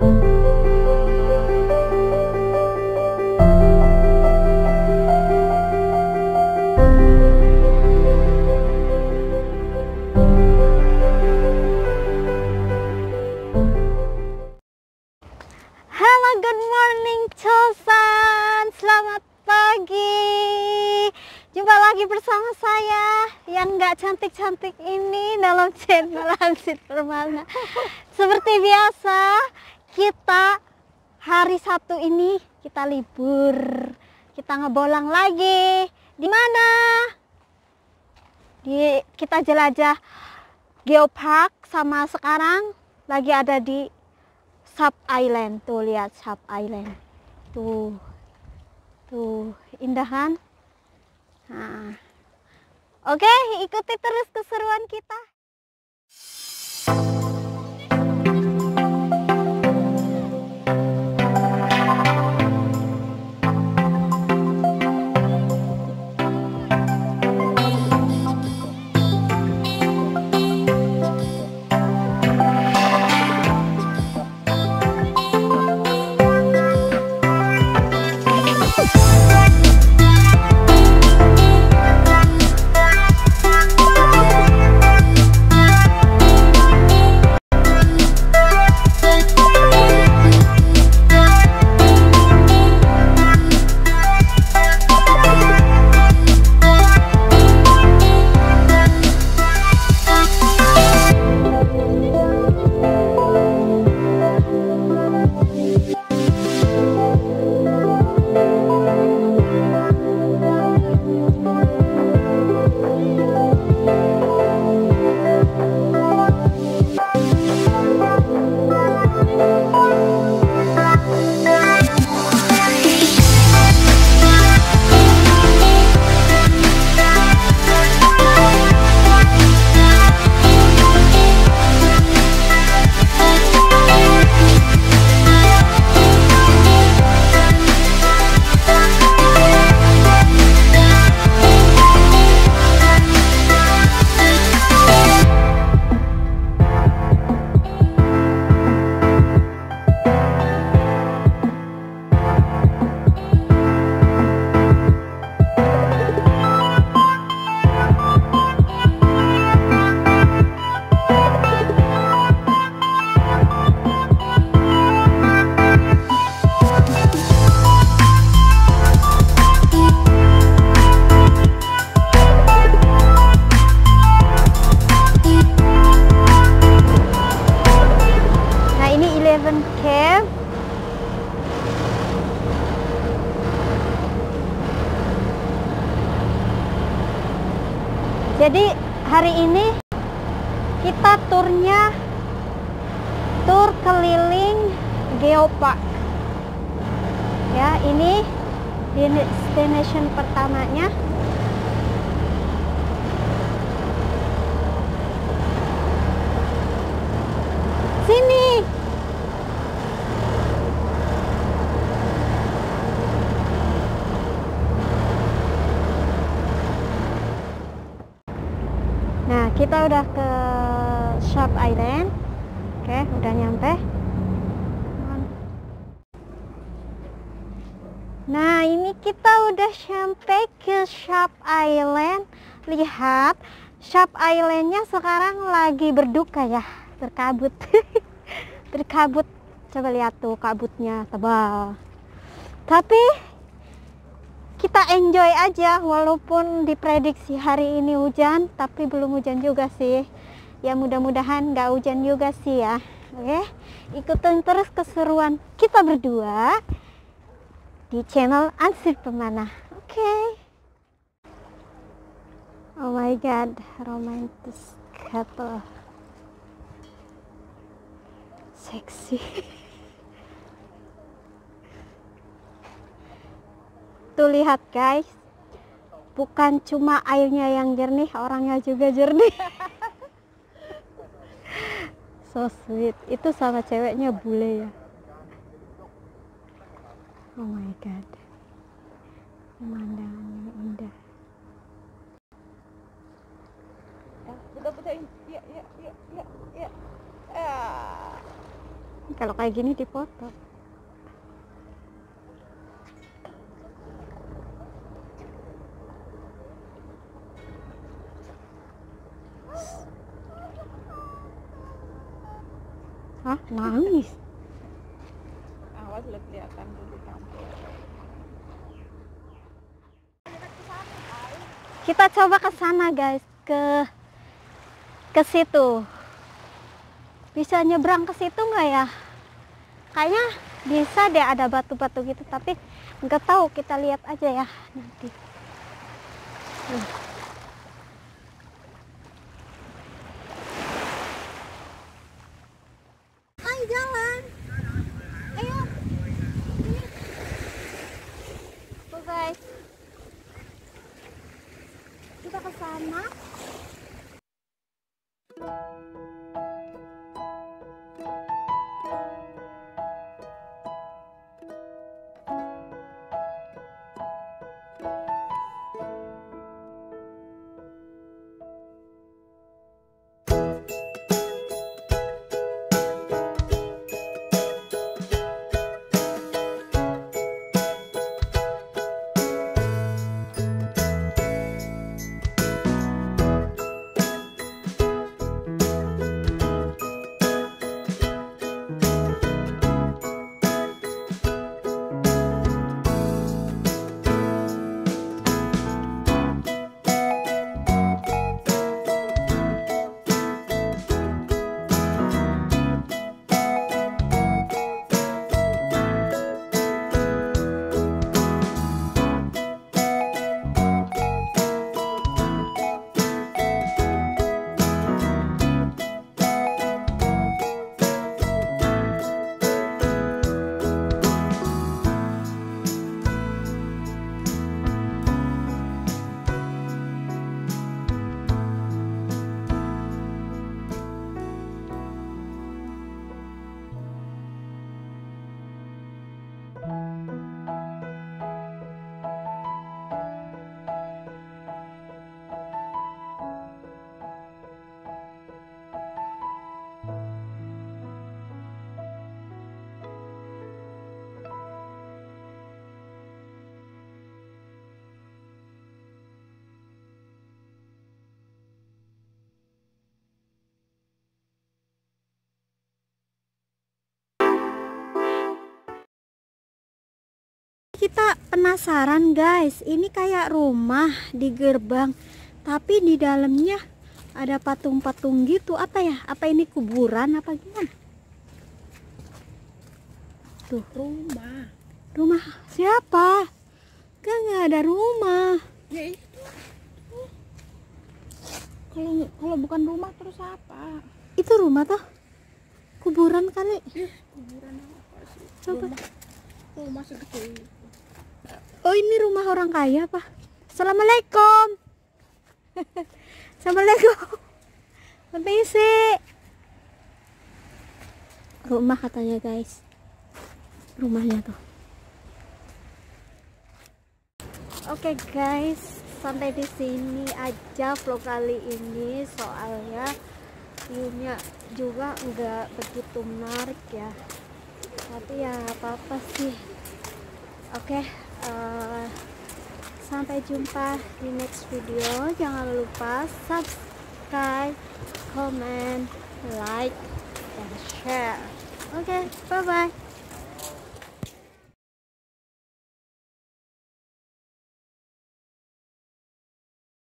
Good morning Chosan, selamat pagi. Jumpa lagi bersama saya yang nggak cantik-cantik ini dalam channel Ansit Permana. Seperti biasa, kita hari Sabtu ini kita libur, kita ngebolang lagi. Di mana? Kita jelajah Geopark, sama sekarang lagi ada di Sub Island. Tuh lihat Sub Island, tuh indah kan? Nah, oke, ikuti terus keseruan kita. Jadi hari ini kita turnya tur keliling Geopark. Ya, ini destination pertamanya. Sini. Nah, kita udah ke Sub Island. Oke, udah nyampe. Nah, ini kita udah sampai ke Sub Island. Lihat, Sub Islandnya sekarang lagi berduka ya, berkabut. Berkabut. Coba lihat tuh kabutnya tebal. Tapi kita enjoy aja, walaupun diprediksi hari ini hujan, tapi belum hujan juga sih. Ya mudah-mudahan nggak hujan juga sih ya. Oke, ikutin terus keseruan kita berdua di channel Ansit Permana. Oke. Oh my god, romantic couple. Seksi. Tuh lihat guys, bukan cuma airnya yang jernih, orangnya juga jernih. So sweet. Itu sama ceweknya bule ya. Oh my god, pemandangannya indah. Putar-putar, ya. Kalau kayak gini dipoto. Hah? Nangis? Awas lo kelihatan dulu kampung. Kita coba ke sana guys, ke situ. Bisa nyebrang ke situ nggak ya? Kayaknya bisa deh, ada batu-batu gitu, tapi nggak tahu, kita lihat aja ya nanti. Ayo jalan, ayo. Ini. Tuh guys, kita ke sana. Kita penasaran guys, ini kayak rumah di gerbang, tapi di dalamnya ada patung-patung gitu. Apa ya? Apa ini kuburan apa gimana? Tuh, Rumah. rumah siapa? Kan nggak ada rumah. Ya itu. Kalau bukan rumah terus apa? Itu rumah toh? Kuburan kali. Kuburan apa sih? Coba. Rumah segede itu. Oh, ini rumah orang kaya apa? Assalamualaikum. Assalamualaikum. Permisi. Rumah katanya guys. Rumahnya tuh. Oke guys, sampai di sini aja vlog kali ini, soalnya view-nya juga nggak begitu menarik ya. Tapi ya apa-apa sih. Oke, sampai jumpa di next video. Jangan lupa subscribe, comment, like, dan share. Oke, bye bye.